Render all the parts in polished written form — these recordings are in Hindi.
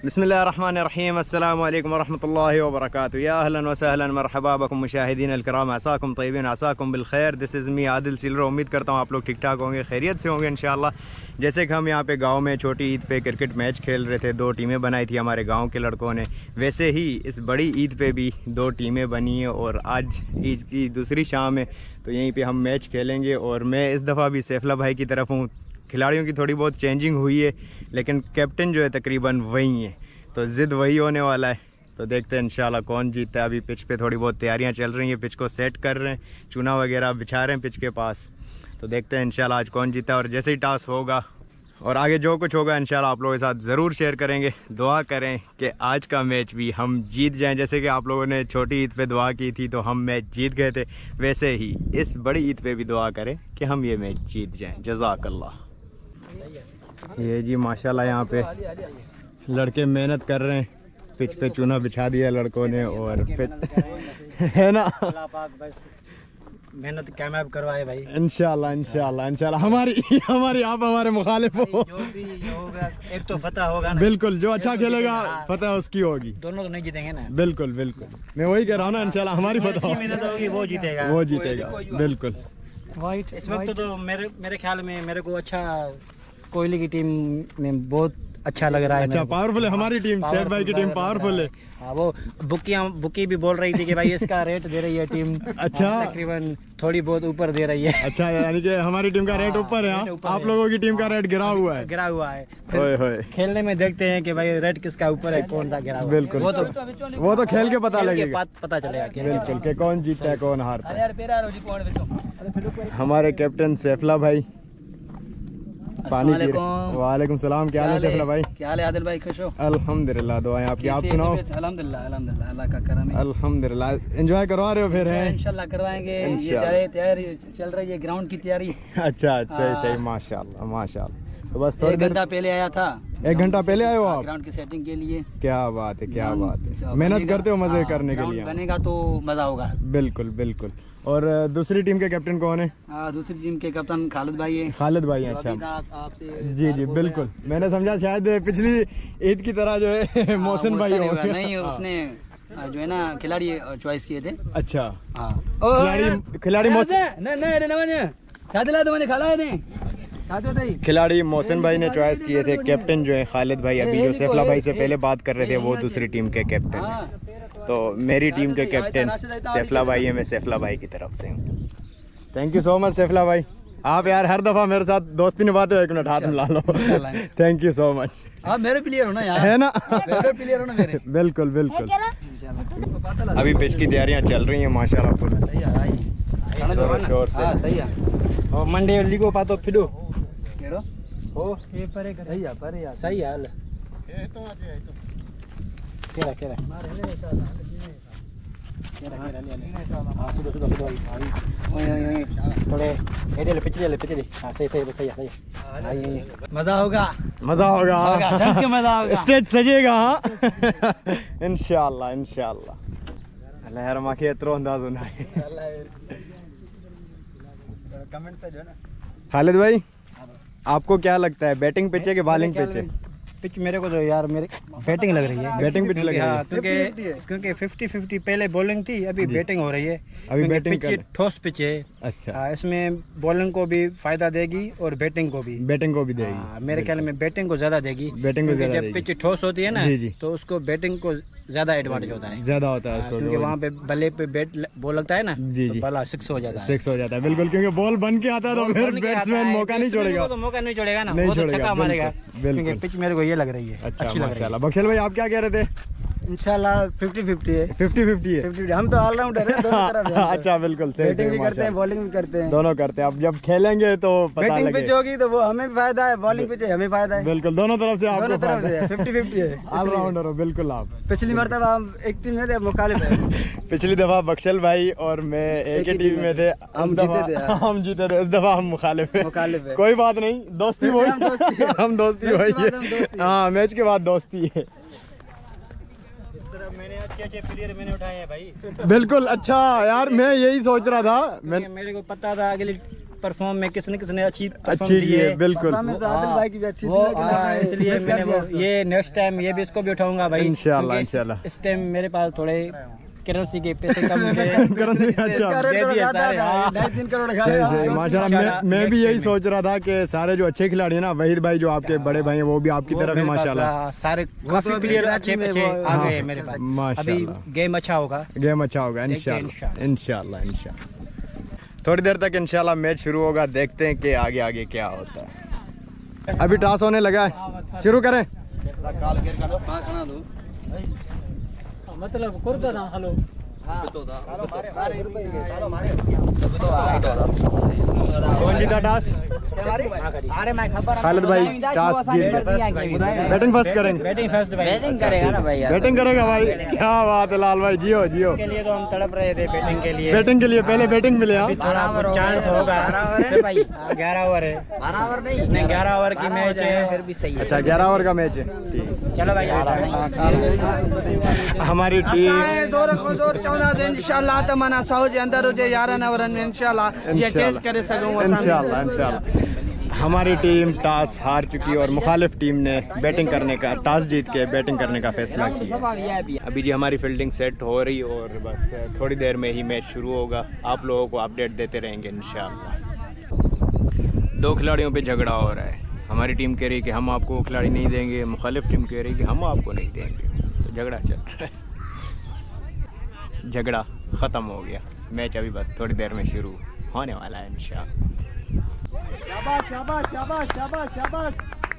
बिस्मिल्लाहिर्रहमानिर्रहीम अस्सलामु अलैकुम वरहमतुल्लाहि वबरकातुहू। या अहलन व सहलन मरहबा बकुम मुशाहिदीन अलकिराम, असाकुम तय्यबीन असाकुम बिल खैर। This is me Adil Silro. उम्मीद करता हूँ आप लोग ठीक ठाक होंगे, खैरियत से होंगे इंशाअल्लाह। जैसे कि हम यहाँ पे गांव में छोटी ईद पे क्रिकेट मैच खेल रहे थे, 2 टीमें बनाई थी हमारे गांव के लड़कों ने, वैसे ही इस बड़ी ईद पे भी 2 टीमें बनी हैं और आज ईद की दूसरी शाम है, तो यहीं पे हम मैच खेलेंगे। और मैं इस दफ़ा भी सैफला भाई की तरफ हूँ। खिलाड़ियों की थोड़ी बहुत चेंजिंग हुई है, लेकिन कैप्टन जो है तकरीबन वही है, तो ज़िद वही होने वाला है। तो देखते हैं इंशाल्लाह कौन जीतता है। अभी पिच पे थोड़ी बहुत तैयारियां चल रही हैं, पिच को सेट कर रहे हैं, चूना वगैरह बिछा रहे हैं पिच के पास। तो देखते हैं इंशाल्लाह आज कौन जीता है, और जैसे ही टॉस होगा और आगे जो कुछ होगा इंशाल्लाह आप लोगों के साथ ज़रूर शेयर करेंगे। दुआ करें कि आज का मैच भी हम जीत जाएं। जैसे कि आप लोगों ने छोटी ईद पे दुआ की थी तो हम मैच जीत गए थे, वैसे ही इस बड़ी ईद पे भी दुआ करें कि हम ये मैच जीत जाएँ। जज़ाकल्लाह। ये जी माशाल्लाह यहाँ पे लड़के मेहनत कर रहे हैं, पिच पे चूना बिछा दिया लड़कों ने, और है ना, मेहनत कामयाब करवाए भाई इंशाल्लाह इंशाल्लाह इंशाल्लाह। हमारी आप हमारे मुखालिफ हो, जो भी होगा एक तो फतह होगा ना। बिल्कुल, जो अच्छा खेलेगा फतह उसकी होगी। दोनों तो नहीं जीतेंगे ना। बिल्कुल बिल्कुल, मैं वही कह रहा हूँ ना, इंशाल्लाह हमारी फतह अच्छी मेहनत होगी वो जीतेगा, बिल्कुल। इस वक्त तो मेरे ख्याल में मेरे को अच्छा कोहली की टीम में बहुत अच्छा लग रहा है। अच्छा, पावरफुल है हमारी टीम, सैफ भाई की टीम पावरफुल है। हाँ, वो बुकी भी बोल रही थी कि भाई इसका रेट दे रही है टीम। अच्छा, तकरीबन थोड़ी बहुत ऊपर दे रही है। अच्छा, यानी कि हमारी टीम का रेट ऊपर है, आप लोगों की टीम का रेट गिरा हुआ है। फिर खेलने में देखते हैं कि भाई रेट किसका ऊपर है, कौन सा गिरा हुआ है। बिल्कुल, वो तो खेल के पता लगेगा, पता चलेगा बिल्कुल कि कौन जीतता है कौन हारता है। हमारे कैप्टन सैफला भाई पानी पी रहे। वालेकुम सलाम, क्या हाल है सैफला भाई? क्या हाल है आदिल भाई? खुश हो? अल्हम्दुलिल्लाह, दुआएं आपकी, आप सुनाओ? अल्हम्दुलिल्लाह अल्हम्दुलिल्लाह, अल्लाह का करम है। अल्हम्दुलिल्लाह। एंजॉय करवा रहे हो फिर? है इंशाल्लाह करवाएंगे। ये तैयारी चल रही है, ग्राउंड की तैयारी। अच्छा, सही माशाल्लाह माशाल्लाह। तो बस थोड़ी 1 घंटा पहले आया था। 1 घंटा पहले आए हो आप ग्राउंड की सेटिंग के लिए? क्या बात है, क्या बात है, मेहनत करते हो मजे करने के लिए। बनेगा तो मजा होगा। बिल्कुल बिल्कुल। और दूसरी टीम के कैप्टन कौन है? दूसरी टीम के कैप्टन खालिद भाई है। खालिद भाई है, अच्छा। आपसे जी बिल्कुल, मैंने समझा शायद पिछली ईद की तरह जो है मोहसिन भाई होगा। नहीं, उसने जो है ना खिलाड़ी चॉइस किए थे। अच्छा, खिलाड़ी मोहसिन भाई ने चॉइस किए थे। कैप्टन जो है खालिद भाई, अभी जो सैफला भाई से पहले बात कर रहे थे वो दूसरी टीम के कैप्टन है। तो मेरी टीम के कैप्टन सैफला भाई है, मैं सैफला भाई की तरफ से हूँ। Thank you so much Saifla भाई, आप यार हर दफा मेरे साथ दोस्ती निभाते हो। 1 मिनट हाथ मिला लो। Thank you so much. आप मेरे प्लेयर हो ना यार, है ना? फेवरेट प्लेयर हो ना मेरे। बिल्कुल बिल्कुल। अभी पिच की तैयारियां चल रही हैं माशाल्लाह फुल शोर से। सही है। और मंडे लिगो पातो फिडो ओ ये परे कर सही है, परे यार सही है हाल ये तो केरा थोड़े हेडे पिछले हां सही है। मजा होगा जम के मजा होगा, स्टेज सजेगा। इंशाल्लाह लहर माके एतरो अंदाज होना है। कमेंट से जो ना खालिद भाई, आपको क्या लगता है बैटिंग पिच है कि बॉलिंग पिच है? पिच मेरे को तो यार मेरी बैटिंग लग रही है। बैटिंग पिच लग रही है क्योंकि 50-50 पहले बॉलिंग थी, अभी बैटिंग हो रही है। अभी बैटिंग पिच ठोस पिच है। अच्छा, इसमें बॉलिंग को भी फायदा देगी और बैटिंग को भी देगी। मेरे ख्याल में बैटिंग को ज्यादा देगी। जब पिच ठोस होती है ना तो उसको बैटिंग को ज्यादा एडवांटेज होता है, क्योंकि वहाँ पे बल्ले पे बॉल लगता है ना, तो बल्ला 6 हो जाता है। बिल्कुल, क्योंकि बॉल बन के आता है तो फिर बैट्समैन मौका नहीं छोड़ेगा ना, वो तो छक्का मारेगा। क्योंकि पिच मेरे को ये लग रही है, अच्छी लग रही है। बख्शल भाई, आप क्या कह रहे थे? इंशाल्लाह 50-50 है। 50-50 है। हम तो ऑलराउंडर हैं, दोनों तरफ हैं। अच्छा, बिल्कुल सही। बैटिंग भी करते हैं, बॉलिंग भी करते हैं, दोनों करते हैं। अब जब खेलेंगे तो बैटिंग पिच होगी तो वो हमें भी फायदा है, बॉलिंग पिच है हमें फायदा है। बिल्कुल, दोनों तरफ से आपको फायदा है। 50-50 है, ऑलराउंडर हो बिल्कुल आप। पिछली मरतबा हम एक टीम में थे, मुखालिफ है। पिछली दफा बख्शल भाई और मैं एक ही टीम में थे, हम जीते थे। इस दफा हम मुखालिफ है। कोई बात नहीं, दोस्ती वही, हम दोस्ती वही है। हाँ, मैच के बाद दोस्ती है। मैंने अच्छे प्लेयर मैंने उठाए हैं भाई। बिल्कुल, अच्छा यार, मैं यही सोच रहा था। मेरे को पता था अगली परफॉर्म में किसने किसने अच्छी की है, बिल्कुल इसलिए मैंने वो ये नेक्स्ट टाइम ये भी इसको भी उठाऊंगा भाई इंशाल्लाह इंशाल्लाह। इस टाइम मेरे पास थोड़े करेंसी के पैसे कम माशाल्लाह। मैं भी यही सोच रहा था कि सारे जो अच्छे खिलाड़ी हैं ना, वहीद भाई जो आपके बड़े भाई हैं वो भी आपकी तरफ है माशाल्लाह। सारे काफी प्लेयर अच्छे आ गए मेरे पास माशाल्लाह। गेम अच्छा होगा, गेम अच्छा होगा इंशाल्लाह इंशाल्लाह इंशाल्लाह। थोड़ी देर तक इंशाल्लाह मैच शुरू होगा, देखते हैं कि आगे आगे क्या होता है। अभी टॉस होने लगा है, शुरू करें। मतलब हेलो कौन जीता टॉस? खालिद भाई टॉस जीत गए। बैटिंग फर्स्ट करेंगे। बैटिंग करेगा ना भाई, बैटिंग करेगा भाई, क्या बात है लाल भाई, जियो जियो। इसके लिए तो हम तड़प रहे थे बैटिंग के लिए, पहले बैटिंग मिले। थोड़ा चांस होगा। 11 ओवर है, 12 ओवर नहीं 11 ओवर की मैच है, फिर भी सही है। अच्छा 11 ओवर का मैच है, चलो भाई। हमारी टीम इंशाल्लाह तमन्ना सौ जे अंदर हुजे 11 ओवरनि में इंशाल्लाह जे चेस करे सघूं इंशाल्लाह इंशाल्लाह। हमारी टीम टॉस हार चुकी और मुखालिफ टीम ने बैटिंग करने का, टॉस जीत के बैटिंग करने का फैसला किया। अभी जी हमारी फील्डिंग सेट हो रही और बस थोड़ी देर में ही मैच शुरू होगा। आप लोगों को अपडेट देते रहेंगे इंशाल्लाह। 2 खिलाड़ियों पे झगड़ा हो रहा है। हमारी टीम कह रही है कि हम आपको खिलाड़ी नहीं देंगे, मुखालिफ टीम कह रही है कि हम आपको नहीं देंगे, तो झगड़ा चल रहा है। झगड़ा ख़त्म हो गया, मैच अभी बस थोड़ी देर में शुरू होने वाला है इंशाल्लाह। शाबाश शाबाश शाबाश शाबाश शाबाश।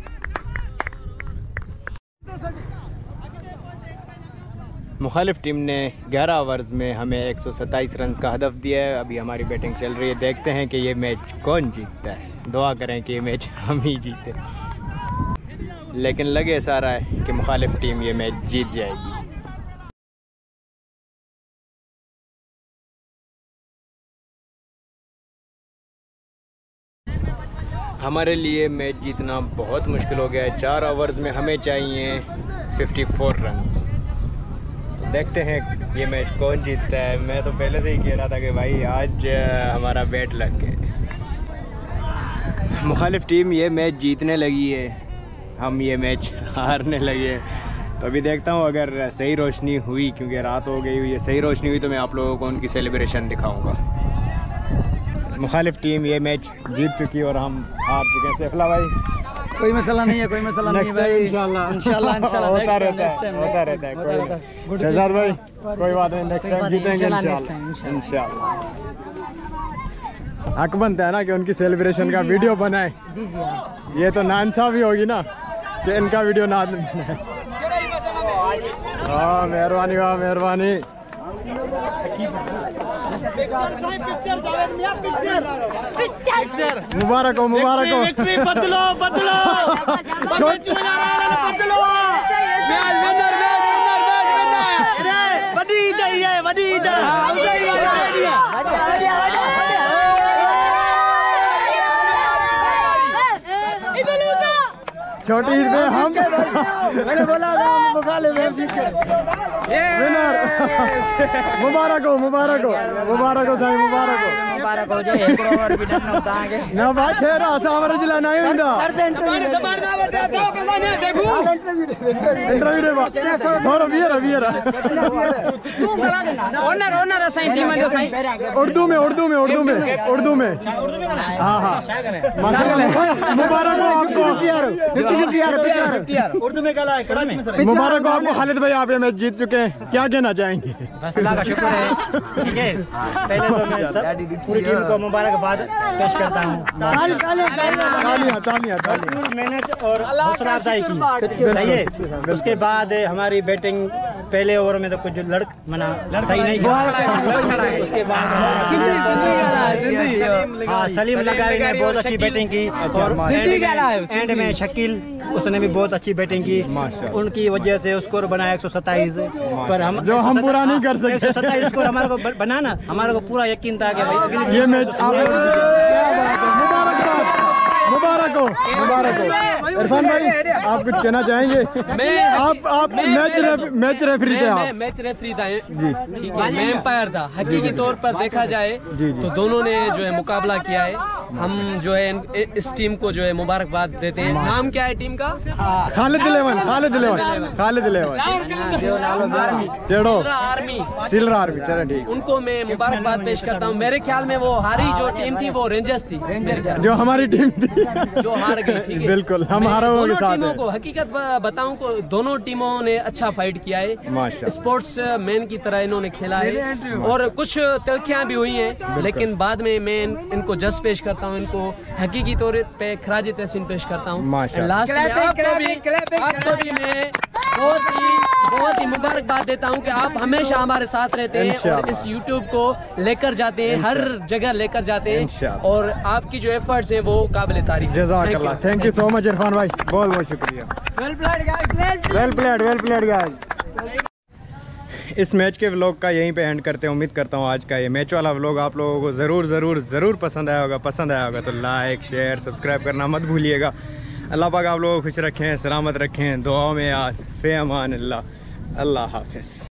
मुखालिफ टीम ने 11 ओवर्स में हमें 127 रन का हदफ दिया है। अभी हमारी बैटिंग चल रही है, देखते हैं कि ये मैच कौन जीतता है। दुआ करें कि ये मैच हम ही जीते, लेकिन लगे ऐसा रहा है कि मुखालिफ टीम ये मैच जीत जाएगी। हमारे लिए मैच जीतना बहुत मुश्किल हो गया है। 4 ओवर्स में हमें चाहिए 54 रन्स। तो देखते हैं ये मैच कौन जीतता है। मैं तो पहले से ही कह रहा था कि भाई आज हमारा बैट लग गया। मुखालिफ टीम ये मैच जीतने लगी है, हम ये मैच हारने लगे। तो अभी देखता हूँ अगर सही रोशनी हुई, क्योंकि रात हो गई हुई है, सही रोशनी हुई तो मैं आप लोगों को उनकी सेलिब्रेशन दिखाऊँगा। मुखालिफ टीम ये मैच जीत चुकी है और हम हार चुके हैं। सैफला भाई कोई मसला नहीं है, कोई मसला नहीं है भाई, इंशाल्लाह इंशाल्लाह इंशाल्लाह होता रहता है। शहजाद भाई कोई बात नहीं, नेक्स्ट टाइम जीतेंगे इंशाल्लाह इंशाल्लाह। हक बनता है ना कि उनकी सेलिब्रेशन का वीडियो बनाए। जी जी ये तो नाइंसाफी होगी ना कि इनका वीडियो ना बनाए। हाँ मेहरबानी, वाह मेहरबानी। मुबारक हो, मुबारक हो। बदलो बदलो छोटी ईद में हम मैंने बोला मुबारक हो, मुबारक हो, मुबारक हो साईं, मुबारक हो, मुबारक हो। जो एक ओवर भी डन होता है ना भाई खेर आसावर जिला नहीं होता। इंटरव्यू दे बा थोड़ा बियर बियर ओनर ओनर साईं टीम जो साईं उर्दू में उर्दू में उर्दू में उर्दू में हां हां मुबारक हो आपको। उर्दू में गला है। मुबारक हो आपको खालिद भाई, आप ये मैच जीत चुके हैं, क्या कहना चाहेंगे? बस अल्लाह का शुक्र है। ठीक है, पहले तो मैं पूरी टीम को मुबारकबाद पेश करता हूँ। मेहनत और हौसला अफजाई की, सही है। उसके बाद हमारी बैटिंग पहले ओवर में तो कुछ सही नहीं किया। उसके बाद सलीम लगारी ने बहुत अच्छी बैटिंग की और एंड में शकील उसने भी बहुत अच्छी बैटिंग की। उनकी वजह से स्कोर बनाया 127, पर हम जो हम पूरा नहीं कर सके। 127 स्कोर हमारे को बनाना, हमारे को पूरा यकीन था कि भाई ये मैच मुबारक हो, मुबारक हो। इरफान भाई आप कुछ कहना चाहेंगे? आप मैच रेफरी थे। आप मैच रेफरी था, ठीक है, मैं एम्पायर था। हकीकी तौर पर देखा जाए तो दोनों ने जो है मुकाबला किया है। हम जो है इस टीम को जो है मुबारकबाद देते हैं। नाम क्या है टीम का? खालिद 11 आर्मी। चलो ठीक। उनको मैं मुबारकबाद पेश करता हूँ। मेरे ख्याल में वो हारी जो टीम थी वो रेंजर्स थी, जो हमारी टीम थी जो हार गई। ठीक है, बिल्कुल हम हारा हुआ के साथ टीमों को हकीकत बताऊं को दोनों टीमों ने अच्छा फाइट किया है। स्पोर्ट्स मैन की तरह इन्होंने खेला है और कुछ तलखियां भी हुई हैं, लेकिन बाद में मैं इनको जज पेश करता हूं, इनको हकीकी तौर पे खराज तहसीन पेश करता हूं। लास्ट में आपको भी मैं बहुत ही मुबारकबाद देता हूं कि आप हमेशा हमारे साथ रहते हैं और इस यूट्यूब को लेकर जाते हैं, हर जगह लेकर जाते हैं और आपकी जो एफर्ट्स हैं वो काबिल तारीफ। जज़ाकल्लाह, thank you so much Irfan भाई, बहुत बहुत शुक्रिया। Well played guys. इस मैच के व्लॉग का यहीं पे एंड करते हैं। उम्मीद करता हूँ आज का ये मैच वाला व्लॉग आप लोगों को ज़रूर पसंद आया होगा। तो लाइक शेयर सब्सक्राइब करना मत भूलिएगा। अल्लाह पाक आप लोगों को खुश रखें, सलामत रखें, दुआओं में याद। फ़े अमान अल्लाह हाफ़िज़।